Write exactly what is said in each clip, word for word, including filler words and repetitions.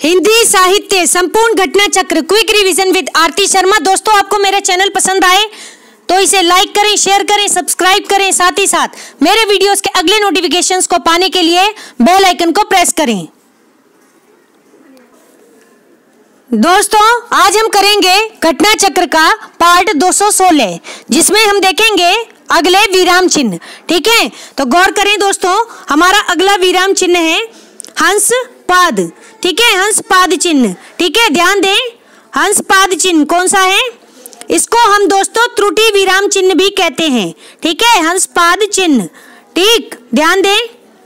हिंदी साहित्य संपूर्ण घटना चक्र quick revision with Aarti Sharma. दोस्तों, आपको मेरा चैनल पसंद आए तो इसे लाइक करें, शेयर करें, सब्सक्राइब करें। साथ ही साथ मेरे वीडियोस के अगले नोटिफिकेशंस को पाने के लिए बेल आइकन को प्रेस करें। दोस्तों, आज हम करेंगे घटना चक्र का पार्ट दो सौ सोलह, जिसमें हम देखेंगे अगले विराम चिन्ह। ठीक है, तो गौर करें दोस्तों, हमारा अगला विराम चिन्ह है हंस पाद। ठीक है, हंस पाद चिन्ह। ठीक है, ध्यान दें, हंस पाद चिन्ह कौन सा है? इसको हम दोस्तों त्रुटि विराम चिन्ह भी कहते हैं। ठीक है, हंस पाद चिन्ह। ठीक, ध्यान दें,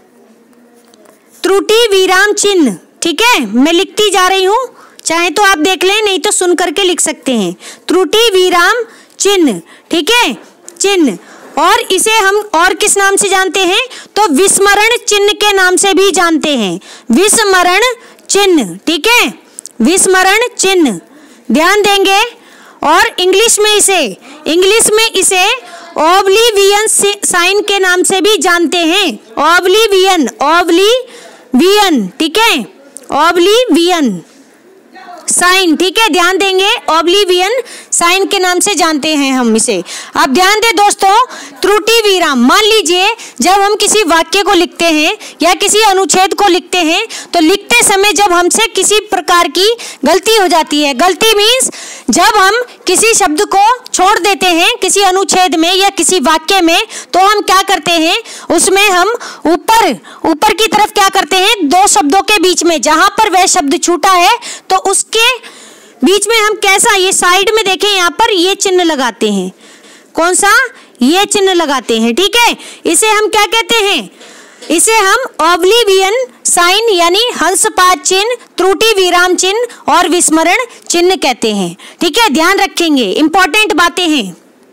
त्रुटि विराम चिन्ह। ठीक है, मैं लिखती जा रही हूं, चाहे तो आप देख लें, नहीं तो सुन करके लिख सकते हैं। त्रुटि विराम चिन्ह। ठीक है, चिन्ह। और इसे हम और किस नाम से जानते हैं? तो विस्मरण चिन्ह के नाम से भी जानते हैं। विस्मरण चिन्ह। ठीक है, विस्मरण चिन्ह, ध्यान देंगे। और इंग्लिश में इसे इंग्लिश में इसे ओब्लिवियन साइन के नाम से भी जानते हैं। Oblivion, oblivion. ठीक है, ओब्लिवियन साइन। ठीक है, ध्यान देंगे, ओब्लिवियन साइन के नाम से जानते हैं हम इसे। अब ध्यान दें दोस्तों, त्रुटि विराम। मान लीजिए जब हम किसी वाक्य को लिखते हैं या किसी अनुच्छेद को लिखते हैं, तो लिखते समय जब हमसे किसी प्रकार की गलती हो जाती है, गलती मीन्स जब हम किसी शब्द को छोड़ देते हैं किसी अनुच्छेद में या किसी वाक्य में, तो हम क्या करते हैं, उसमें हम ऊपर ऊपर की तरफ क्या करते हैं, दो शब्दों के बीच में जहां पर वह शब्द छूटा है तो उसके बीच में हम कैसा, ये साइड में देखें, यहाँ पर ये चिन्ह लगाते हैं। कौन सा? ये चिन्ह लगाते हैं। ठीक है, इसे हम क्या कहते हैं? इसे हम ओब्लिवियन साइन यानी हंसपाद चिन्ह, त्रुटि विराम चिन्ह और विस्मरण चिन्ह कहते हैं। ठीक है, ध्यान रखेंगे, इंपॉर्टेंट बातें हैं।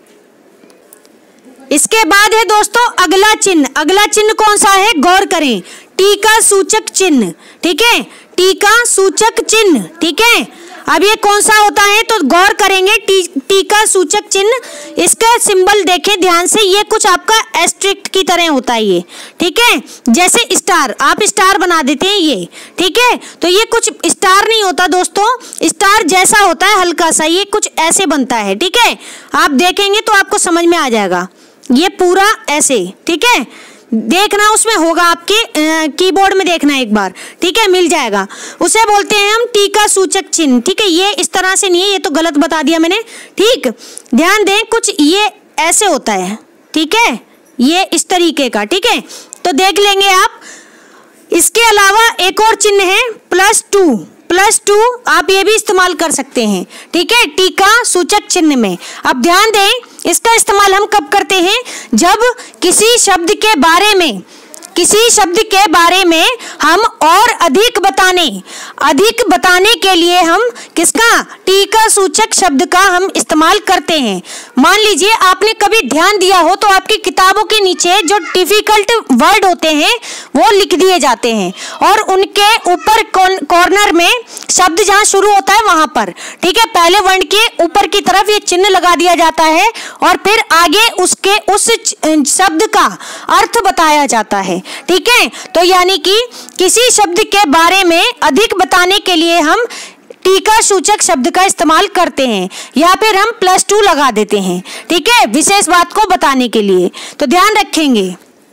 इसके बाद है दोस्तों अगला चिन्ह। अगला चिन्ह कौन सा है? गौर करें, टीका सूचक चिन्ह। ठीक है, टीका सूचक चिन्ह। ठीक है, अब ये कौन सा होता है? तो गौर करेंगे, टी, टीका सूचक चिन्ह। इसका सिंबल देखें ध्यान से, ये कुछ आपका एस्ट्रिक्ट की तरह होता है ये। ठीक है, जैसे स्टार, आप स्टार बना देते हैं ये। ठीक है, तो ये कुछ स्टार नहीं होता दोस्तों, स्टार जैसा होता है हल्का सा, ये कुछ ऐसे बनता है। ठीक है, आप देखेंगे तो आपको समझ में आ जाएगा, ये पूरा ऐसे। ठीक है, देखना उसमें होगा, आपके कीबोर्ड में देखना एक बार। ठीक है, मिल जाएगा। उसे बोलते हैं हम टीका सूचक चिन्ह। ठीक है, ये इस तरह से नहीं है, ये तो गलत बता दिया मैंने। ठीक, ध्यान दें, कुछ ये ऐसे होता है। ठीक है, ये इस तरीके का। ठीक है, तो देख लेंगे आप। इसके अलावा एक और चिन्ह है प्लस टू। प्लस टू आप ये भी इस्तेमाल कर सकते हैं। ठीक है, टीका सूचक चिन्ह में। अब ध्यान दें, इसका इस्तेमाल हम कब करते हैं? जब किसी शब्द के बारे में किसी शब्द के बारे में हम और अधिक बताने अधिक बताने के लिए हम किसका, टीका सूचक शब्द का हम इस्तेमाल करते हैं। मान लीजिए आपने कभी ध्यान दिया हो तो आपकी किताबों के नीचे जो डिफिकल्ट वर्ड होते हैं वो लिख दिए जाते हैं और उनके ऊपर कॉर्नर में शब्द जहाँ शुरू होता है वहां पर, ठीक है, पहले वर्ण के ऊपर की तरफ ये चिन्ह लगा दिया जाता है और फिर आगे उसके उस शब्द का अर्थ बताया जाता है। ठीक है, तो यानी कि किसी शब्द के बारे में अधिक बताने के लिए हम टीका सूचक शब्द का इस्तेमाल करते हैं या फिर हम प्लस टू लगा देते हैं। ठीक है, विशेष बात को बताने के लिए, तो ध्यान रखेंगे।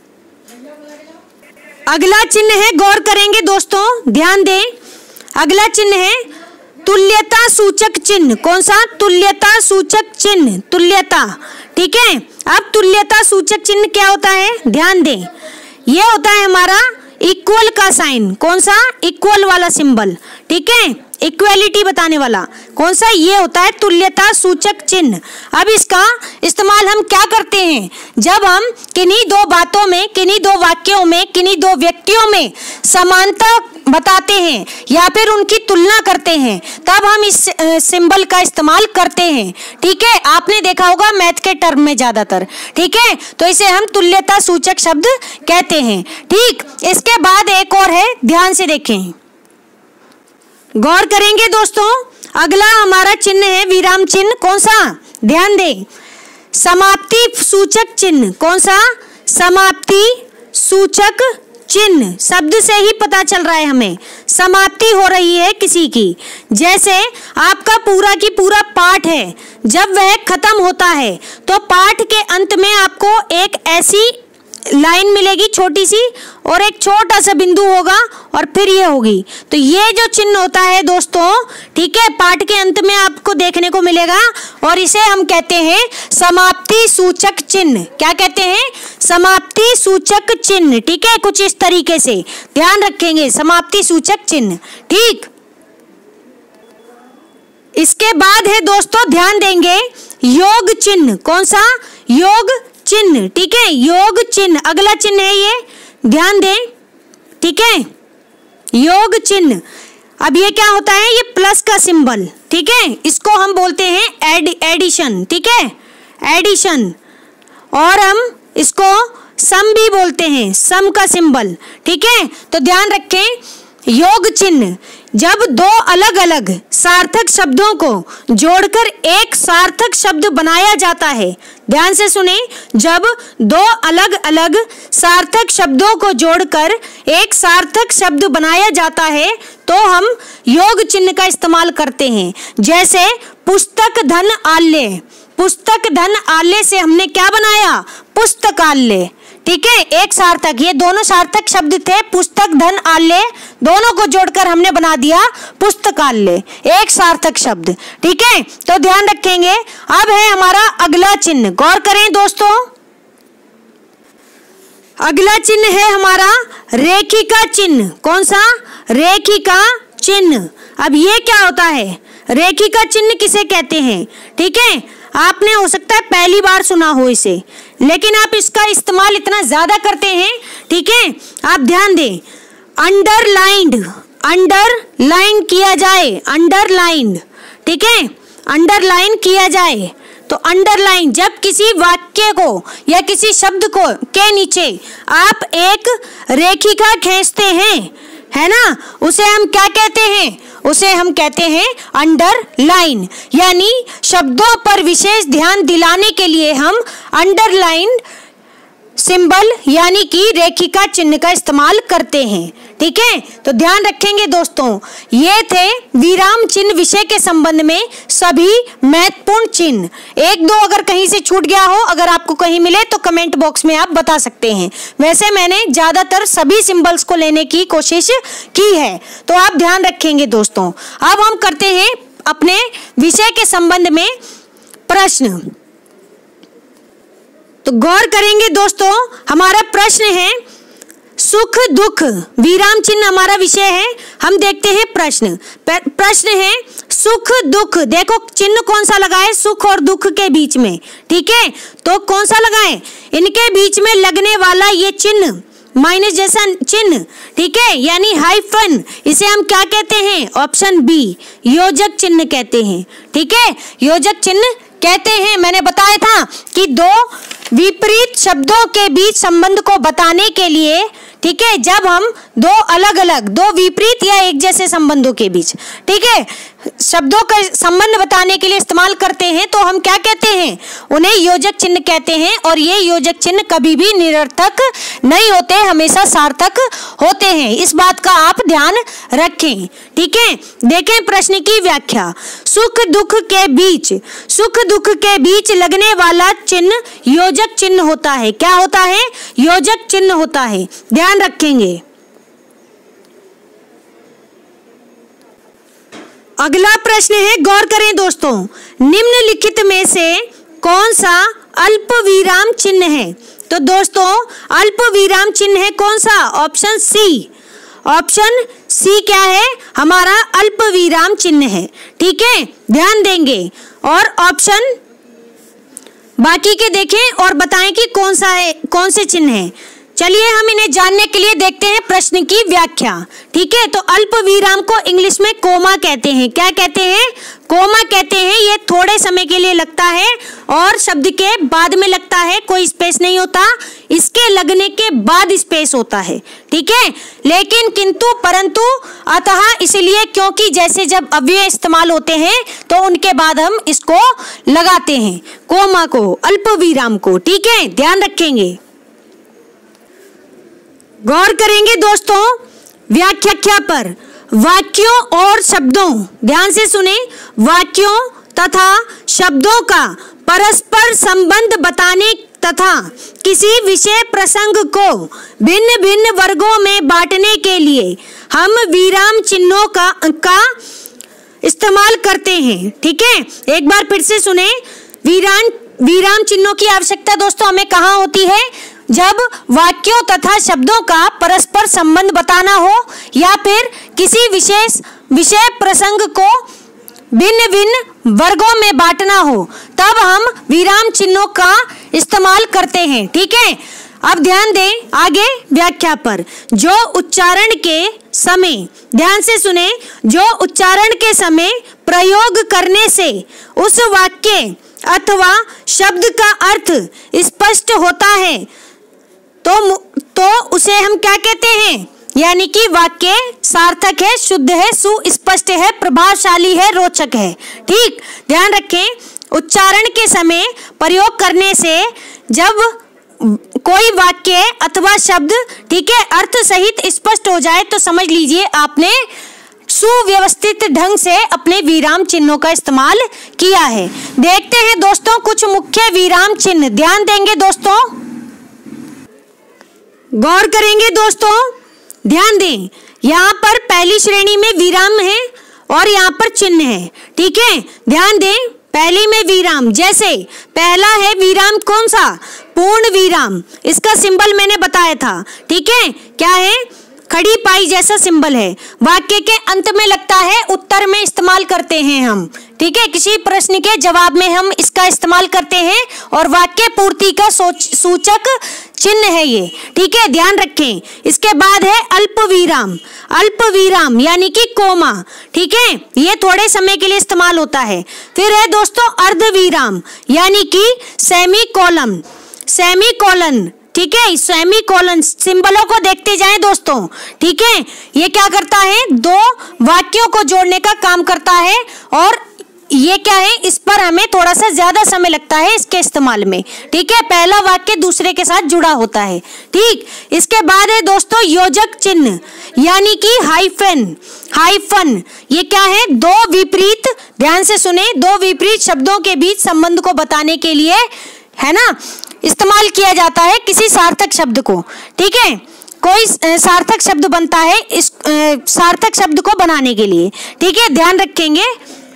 अगला चिन्ह है, गौर करेंगे दोस्तों, ध्यान दें, अगला चिन्ह है तुल्यता सूचक चिन्ह। कौन सा? तुल्यता सूचक चिन्ह, तुल्यता। ठीक है, अब तुल्यता सूचक चिन्ह क्या होता है? ध्यान दें, ये होता है हमारा इक्वल का साइन। कौन सा? इक्वल वाला सिंबल। ठीक है, इक्वालिटी बताने वाला। कौन सा? ये होता है तुल्यता सूचक चिन्ह। अब इसका इस्तेमाल हम क्या करते हैं? जब हम किन्हीं दो बातों में, किन्हीं दो वाक्यों में, किन्हीं दो व्यक्तियों में समानता बताते हैं या फिर उनकी तुलना करते हैं, तब हम इस सिंबल का इस्तेमाल करते हैं। ठीक है, आपने देखा होगा मैथ के टर्म में ज्यादातर। ठीक है, तो इसे हम तुल्यता सूचक शब्द कहते हैं। ठीक, इसके बाद एक और है, ध्यान से देखें, गौर करेंगे दोस्तों, अगला हमारा चिन्ह है विराम चिन्ह। कौन सा? ध्यान दें, समाप्ति सूचक चिन्ह। कौन सा? समाप्ति सूचक चिन्ह शब्द से ही पता चल रहा है हमें, समाप्ति हो रही है किसी की। जैसे आपका पूरा की पूरा पाठ है, जब वह खत्म होता है तो पाठ के अंत में आपको एक ऐसी लाइन मिलेगी छोटी सी, और एक छोटा सा बिंदु होगा और फिर ये होगी। तो ये जो चिन्ह होता है दोस्तों, ठीक है, पाठ के अंत में आपको देखने को मिलेगा और इसे हम कहते हैं समाप्ति सूचक चिन्ह। क्या कहते हैं? समाप्ति सूचक चिन्ह। ठीक है, कुछ इस तरीके से ध्यान रखेंगे, समाप्ति सूचक चिन्ह। ठीक, इसके बाद है दोस्तों, ध्यान देंगे योग चिन्ह। कौन सा? योग चिन्ह। ठीक है, योग चिन्ह अगला चिन्ह है, ये ध्यान दें। ठीक है, योग चिन्ह। अब ये क्या होता है? ये प्लस का सिंबल। ठीक है, इसको हम बोलते हैं एड एडिशन। ठीक है, एडिशन। और हम इसको सम भी बोलते हैं, सम का सिंबल। ठीक है, तो ध्यान रखें, योग चिन्ह जब दो अलग अलग सार्थक शब्दों को जोड़कर एक सार्थक शब्द बनाया जाता है। ध्यान से सुने, जब दो अलग अलग सार्थक शब्दों को जोड़कर एक सार्थक शब्द बनाया जाता है तो हम योग चिन्ह का इस्तेमाल करते हैं। जैसे पुस्तक धन आल्य, पुस्तक धन आल्य से हमने क्या बनाया? पुस्तकाल्य। ठीक है, एक सार्थक, ये दोनों सार्थक शब्द थे, पुस्तक धन आल्य, दोनों को जोड़कर हमने बना दिया पुस्तकाल्य, एक सार्थक शब्द। ठीक है, तो ध्यान रखेंगे। अब है हमारा अगला चिन्ह, गौर करें दोस्तों। अगला चिन्ह है हमारा रेखिका चिन्ह। कौन सा? रेखिका चिन्ह। अब ये क्या होता है? रेखिका चिन्ह किसे कहते हैं? ठीक है, आपने हो सकता है पहली बार सुना हो इसे, लेकिन आप इसका इस्तेमाल इतना ज्यादा करते हैं। ठीक है, आप ध्यान दें, अंडरलाइंड, अंडरलाइन किया जाए, अंडरलाइन। ठीक है, अंडरलाइन किया जाए। तो अंडरलाइन, जब किसी वाक्य को या किसी शब्द को के नीचे आप एक रेखिका खींचते हैं, है ना, उसे हम क्या कहते हैं? उसे हम कहते हैं अंडरलाइन। यानी शब्दों पर विशेष ध्यान दिलाने के लिए हम अंडरलाइन सिंबल यानी कि रेखिका चिन्ह का इस्तेमाल करते हैं। ठीक है, तो ध्यान रखेंगे दोस्तों, ये थे विराम चिन्ह विषय के संबंध में सभी महत्वपूर्ण चिन्ह। एक दो अगर कहीं से छूट गया हो, अगर आपको कहीं मिले तो कमेंट बॉक्स में आप बता सकते हैं। वैसे मैंने ज्यादातर सभी सिंबल्स को लेने की कोशिश की है, तो आप ध्यान रखेंगे दोस्तों। अब हम करते हैं अपने विषय के संबंध में प्रश्न। तो गौर करेंगे दोस्तों, हमारा प्रश्न है सुख दुख, विराम चिन्ह हमारा विषय है। हम देखते हैं प्रश्न। प्रश्न है सुख दुख, देखो चिन्ह कौन सा लगा है? सुख और दुख के बीच में। ठीक है, तो कौन सा लगा है? इनके बीच में लगने वाला ये चिन्ह, माइनस जैसा चिन्ह। ठीक है, यानी हाइफन, इसे हम क्या कहते हैं? ऑप्शन बी, योजक चिन्ह कहते हैं। ठीक है, योजक चिन्ह कहते हैं। मैंने बताया था कि दो विपरीत शब्दों के बीच संबंध को बताने के लिए, ठीक है, जब हम दो अलग अलग, दो विपरीत या एक जैसे संबंधों के बीच, ठीक है, शब्दों का संबंध बताने के लिए इस्तेमाल करते हैं तो हम क्या कहते हैं? उन्हें योजक चिन्ह कहते हैं। और ये योजक चिन्ह कभी भी निरर्थक नहीं होते, हमेशा सार्थक होते हैं। इस बात का आप ध्यान रखें। ठीक है, देखें प्रश्न की व्याख्या। सुख दुख के बीच, सुख दुख के बीच लगने वाला चिन्ह योजक चिन्ह होता है। क्या होता है? योजक चिन्ह होता है, ध्यान रखेंगे। अगला प्रश्न है, गौर करें दोस्तों, निम्नलिखित में से कौन सा अल्प विराम चिन्ह है? तो दोस्तों अल्प विराम चिन्ह है कौन सा? ऑप्शन सी, ऑप्शन सी क्या है? हमारा अल्प विराम चिन्ह है। ठीक है, ध्यान देंगे और ऑप्शन बाकी के देखें और बताएं कि कौन सा है, कौन से चिन्ह है। चलिए हम इन्हें जानने के लिए देखते हैं प्रश्न की व्याख्या। ठीक है, तो अल्प विराम को इंग्लिश में कोमा कहते हैं। क्या कहते हैं? कोमा कहते हैं। ये थोड़े समय के लिए लगता है और शब्द के बाद में लगता है, कोई स्पेस नहीं होता, इसके लगने के बाद स्पेस होता है। ठीक है, लेकिन किंतु परंतु अतः इसलिए क्योंकि जैसे जब अव्यय इस्तेमाल होते हैं तो उनके बाद हम इसको लगाते हैं, कोमा को, अल्प विराम को। ठीक है, ध्यान रखेंगे। गौर करेंगे दोस्तों व्याख्या पर। वाक्यों और शब्दों, ध्यान से सुने, वाक्यों तथा शब्दों का परस्पर संबंध बताने तथा किसी विषय प्रसंग को भिन्न भिन्न वर्गों में बांटने के लिए हम विराम चिन्हों का का इस्तेमाल करते हैं। ठीक है, एक बार फिर से सुने। विराम विराम चिन्हों की आवश्यकता दोस्तों हमें कहाँ होती है? जब वाक्यों तथा शब्दों का परस्पर संबंध बताना हो या फिर किसी विशेष विषय प्रसंग को भिन्न भिन्न वर्गों में बांटना हो, तब हम विराम चिन्हों का इस्तेमाल करते हैं। ठीक है, अब ध्यान दें आगे व्याख्या पर। जो उच्चारण के समय, ध्यान से सुने, जो उच्चारण के समय प्रयोग करने से उस वाक्य अथवा शब्द का अर्थ स्पष्ट होता है तो तो उसे हम क्या कहते हैं? यानी कि वाक्य सार्थक है, शुद्ध है, सुस्पष्ट है, प्रभावशाली है, रोचक है। ठीक, ध्यान रखें, उच्चारण के समय प्रयोग करने से जब कोई वाक्य अथवा शब्द, ठीक है, अर्थ सहित स्पष्ट हो जाए तो समझ लीजिए आपने सुव्यवस्थित ढंग से अपने विराम चिन्हों का इस्तेमाल किया है। देखते हैं दोस्तों कुछ मुख्य विराम चिन्ह, ध्यान देंगे दोस्तों, गौर करेंगे दोस्तों, ध्यान दें। यहाँ पर पहली श्रेणी में विराम है और यहाँ पर चिन्ह है। ठीक है, ध्यान दें, पहली में विराम, जैसे पहला है विराम कौन सा? पूर्ण विराम। इसका सिंबल मैंने बताया था। ठीक है, क्या है? खड़ी पाई जैसा सिंबल है। वाक्य के अंत में लगता है, उत्तर में इस्तेमाल करते हैं हम। ठीक है, किसी प्रश्न के जवाब में हम इसका इस्तेमाल करते हैं और वाक्य पूर्ति का सूचक चिन्ह है ये। ठीक है, ध्यान रखें। इसके बाद है अल्प विराम। अल्प विराम यानी कि कोमा। ठीक है, ये थोड़े समय के लिए इस्तेमाल होता है। फिर है दोस्तों अर्ध विराम यानी कि सेमी कोलन। सेमी कोलन, ठीक है, सेमी कोलन सिंबलों को देखते जाएं दोस्तों। ठीक है, ये क्या करता है? दो वाक्यों को जोड़ने का काम करता है और ये क्या है? इस पर हमें थोड़ा सा ज्यादा समय लगता है इसके इस्तेमाल में। ठीक है, पहला वाक्य दूसरे के साथ जुड़ा होता है। ठीक, इसके बाद है दोस्तों योजक चिन्ह यानी कि हाइफन। हाइफन ये क्या है? दो विपरीत, ध्यान से सुने, दो विपरीत शब्दों के बीच संबंध को बताने के लिए, है ना, इस्तेमाल किया जाता है किसी सार्थक शब्द को। ठीक है, कोई सार्थक शब्द बनता है इस सार्थक शब्द को बनाने के लिए। ठीक है, ध्यान रखेंगे।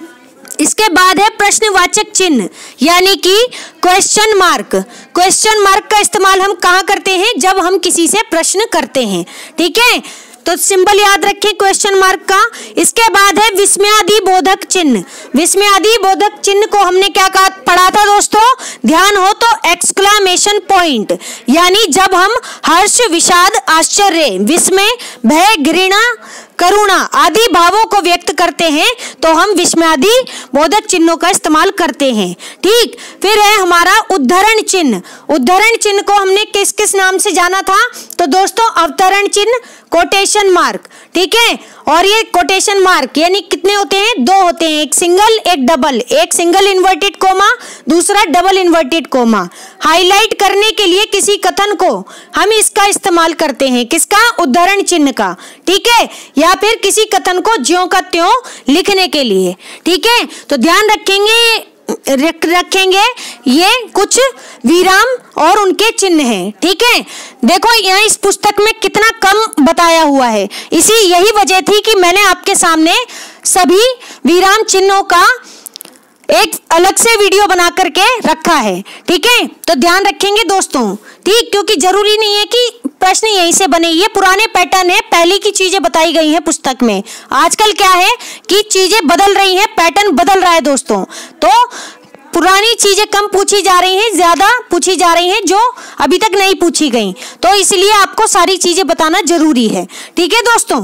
इसके बाद है प्रश्नवाचक चिन्ह यानी कि क्वेश्चन मार्क। क्वेश्चन मार्क का इस्तेमाल हम कहाँ करते हैं? जब हम किसी से प्रश्न करते हैं। ठीक है, तो सिंबल याद रखें क्वेश्चन मार्क का। इसके बाद है विस्मयादि बोधक चिन्ह। विस्मयादि बोधक चिन्ह को हमने क्या कहा पढ़ा था दोस्तों? ध्यान हो तो एक्सक्लेमेशन पॉइंट, यानी जब हम हर्ष, विषाद, आश्चर्य, विस्मय, भय, घृणा, करुणा आदि भावों को व्यक्त करते हैं तो हम विस्मयादि बोधक चिन्हों का इस्तेमाल करते हैं। ठीक, फिर है हमारा उद्धरण चिन्ह। उद्धरण चिन्ह को हमने किस किस नाम से जाना था? तो दोस्तों अवतरण चिन्ह, कोटेशन मार्क। ठीक है, और ये कोटेशन मार्क यानी कितने होते हैं? दो होते हैं, एक सिंगल एक डबल। एक सिंगल इन्वर्टेड कोमा, दूसरा डबल इन्वर्टेड कोमा। हाईलाइट करने के लिए किसी कथन को हम इसका इस्तेमाल करते हैं, किसका? उद्धरण चिन्ह का। ठीक है, या फिर किसी कथन को ज्यों का त्यों लिखने के लिए। ठीक है, तो ध्यान रखेंगे रख, रखेंगे ये कुछ विराम और उनके चिन्ह हैं। ठीक है, देखो यहाँ इस पुस्तक में कितना कम बताया हुआ है। इसी यही वजह थी कि मैंने आपके सामने सभी विराम चिन्हों का एक अलग से वीडियो बना करके रखा है। ठीक है, तो ध्यान रखेंगे दोस्तों। ठीक, क्योंकि जरूरी नहीं है कि प्रश्न यहीं से बने, ये पुराने पैटर्न है, पहले की चीजें बताई गई हैं पुस्तक में। आजकल क्या है कि चीजें बदल रही हैं, पैटर्न बदल रहा है दोस्तों, तो पुरानी चीजें कम पूछी जा रही हैं, ज्यादा पूछी जा रही हैं जो अभी तक नहीं पूछी गई, तो इसलिए आपको सारी चीजें बताना जरूरी है। ठीक है दोस्तों,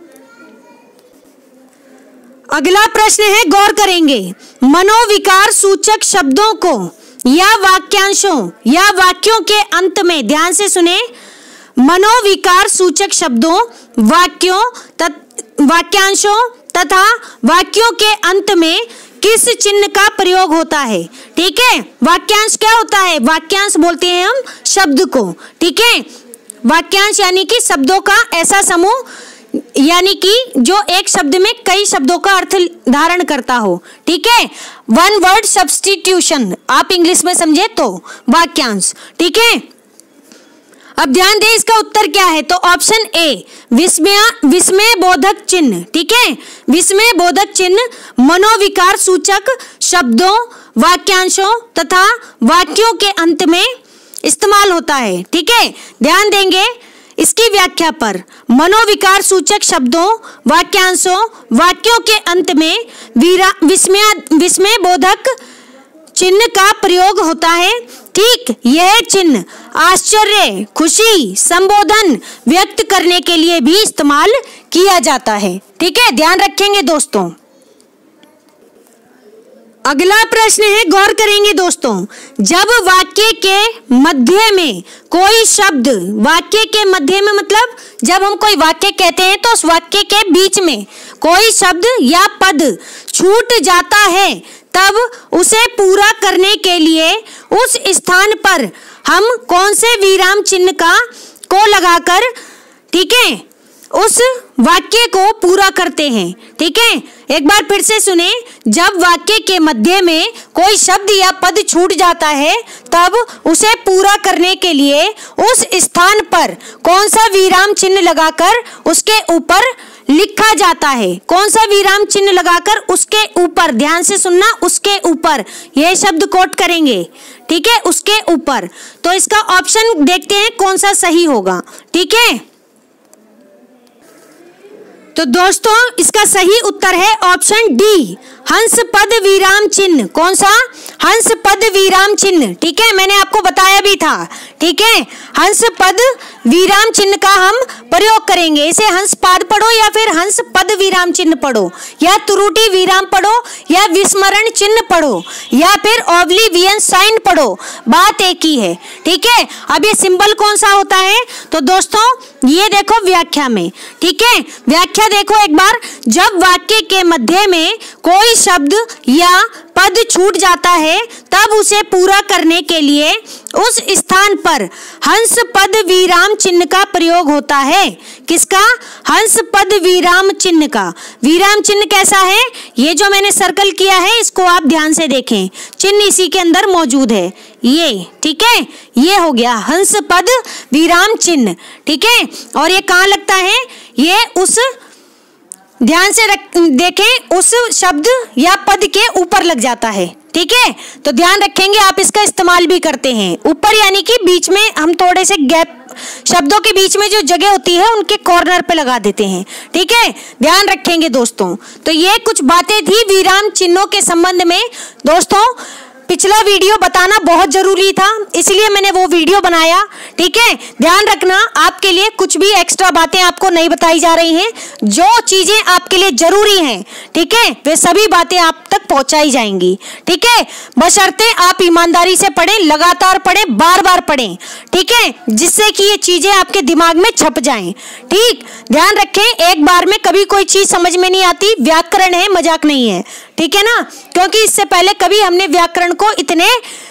अगला प्रश्न है, गौर करेंगे। मनोविकार सूचक शब्दों को या वाक्यांशों या वाक्यों के अंत में, ध्यान से सुने, मनोविकार सूचक शब्दों, वाक्यों वाक्यांशों तथा वाक्यों के अंत में किस चिन्ह का प्रयोग होता है? ठीक है, वाक्यांश क्या होता है? वाक्यांश बोलते हैं हम शब्द को। ठीक है, वाक्यांश यानी कि शब्दों का ऐसा समूह, यानी कि जो एक शब्द में कई शब्दों का अर्थ धारण करता हो। ठीक है, वन वर्ड सब्स्टिट्यूशन, आप इंग्लिश में समझे तो वाक्यांश। ठीक है, अब ध्यान दें इसका उत्तर क्या है, तो ऑप्शन ए विस्मय विस्मय बोधक चिन्ह। ठीक है, विस्मय बोधक चिन्ह मनोविकार सूचक शब्दों, वाक्यांशों तथा वाक्यों के अंत में इस्तेमाल होता है। ठीक है, ध्यान देंगे इसकी व्याख्या पर। मनोविकार सूचक शब्दों, वाक्यांशों, वाक्यों के अंत में वीरा विस्मय विस्मय बोधक चिन्ह का प्रयोग होता है। ठीक, यह चिन्ह आश्चर्य, खुशी, संबोधन व्यक्त करने के लिए भी इस्तेमाल किया जाता है। ठीक है, ध्यान रखेंगे दोस्तों। अगला प्रश्न है, गौर करेंगे दोस्तों। जब वाक्य के मध्य में कोई शब्द, वाक्य के मध्य में मतलब जब हम कोई वाक्य कहते हैं तो उस वाक्य के बीच में कोई शब्द या पद छूट जाता है, तब उसे पूरा करने के लिए उस स्थान पर हम कौन से विराम चिन्ह का को लगाकर, ठीक है, उस वाक्य को पूरा करते हैं। ठीक है, एक बार फिर से सुने। जब वाक्य के मध्य में कोई शब्द या पद छूट जाता है, तब उसे पूरा करने के लिए उस स्थान पर कौन सा विराम चिन्ह लगाकर उसके ऊपर लिखा जाता है। कौन सा विराम चिन्ह लगाकर उसके ऊपर, ध्यान से सुनना, उसके ऊपर यह शब्द कोट करेंगे। ठीक है, उसके ऊपर। तो इसका ऑप्शन देखते हैं कौन सा सही होगा। ठीक है, तो दोस्तों इसका सही उत्तर है ऑप्शन डी, हंस पद विराम चिन्ह। कौन सा? हंस पद विराम चिन्ह। ठीक है, मैंने आपको बताया भी था। ठीक है, हंस पद विराम चिन्ह का हम प्रयोग करेंगे। इसे हंस पाद पढ़ो या फिर हंस पद विराम चिन्ह पढ़ो, या त्रुटि विराम पढ़ो, या विस्मरण चिन्ह पढ़ो, या फिर ऑब्लिवियन साइन पढ़ो, बात एक ही है। ठीक है, अब ये सिंबल कौन सा होता है, तो दोस्तों ये देखो व्याख्या में। ठीक है, व्याख्या देखो एक बार। जब वाक्य के मध्य में कोई शब्द या पद छूट जाता है, तब उसे पूरा करने के लिए उस स्थान पर हंस पद विराम चिन्ह का प्रयोग होता है। किसका? हंस पद विराम चिन्ह का। विराम चिन्ह कैसा है? ये जो मैंने सर्कल किया है इसको आप ध्यान से देखें, चिन्ह इसी के अंदर मौजूद है ये। ठीक है, ये हो गया हंस पद विराम चिन्ह। ठीक है, और ये कहाँ लगता है? ये उस, ध्यान से देखें, उस शब्द या पद के ऊपर लग जाता है। ठीक है, तो ध्यान रखेंगे, आप इसका इस्तेमाल भी करते हैं। ऊपर यानी कि बीच में हम थोड़े से गैप, शब्दों के बीच में जो जगह होती है उनके कॉर्नर पे लगा देते हैं। ठीक है, ध्यान रखेंगे दोस्तों। तो ये कुछ बातें थी विराम चिन्हों के संबंध में। दोस्तों पिछला वीडियो बताना बहुत जरूरी था, इसलिए मैंने वो वीडियो बनाया। ठीक है, ध्यान रखना, आपके लिए कुछ भी एक्स्ट्रा बातें आपको नहीं बताई जा रही हैं। जो चीजें आपके लिए जरूरी हैं, ठीक है, वे सभी बातें आप तक पहुंचाई जाएंगी। ठीक है, बशर्ते आप ईमानदारी से पढ़ें, लगातार पढ़ें, बार बार पढ़ें। ठीक है, जिससे कि ये चीजें आपके दिमाग में छप जाएं। ठीक, ध्यान रखें, एक बार में कभी कोई चीज समझ में नहीं आती। व्याकरण है, मजाक नहीं है। ठीक है ना, क्योंकि इससे पहले कभी हमने व्याकरण को इतने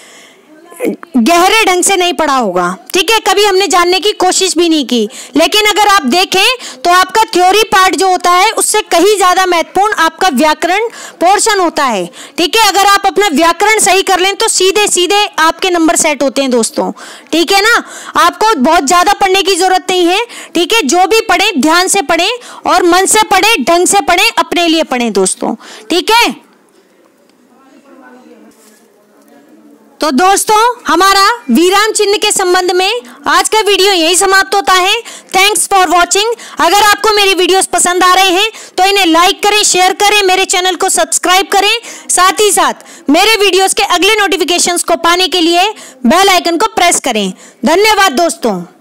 गहरे ढंग से नहीं पढ़ा होगा। ठीक है, कभी हमने जानने की कोशिश भी नहीं की। लेकिन अगर आप देखें तो आपका थ्योरी पार्ट जो होता है उससे कहीं ज्यादा महत्वपूर्ण आपका व्याकरण पोर्शन होता है। ठीक है, अगर आप अपना व्याकरण सही कर लें तो सीधे सीधे आपके नंबर सेट होते हैं दोस्तों। ठीक है ना, आपको बहुत ज्यादा पढ़ने की जरूरत नहीं है। ठीक है, जो भी पढ़े ध्यान से पढ़े और मन से पढ़े, ढंग से पढ़े, अपने लिए पढ़े दोस्तों। ठीक है, तो दोस्तों हमारा विराम चिन्ह के संबंध में आज का वीडियो यही समाप्त होता है। Thanks for watching. अगर आपको मेरी वीडियोस पसंद आ रहे हैं तो इन्हें लाइक करें, शेयर करें, मेरे चैनल को सब्सक्राइब करें। साथ ही साथ मेरे वीडियोस के अगले नोटिफिकेशंस को पाने के लिए बेल आइकन को प्रेस करें। धन्यवाद दोस्तों।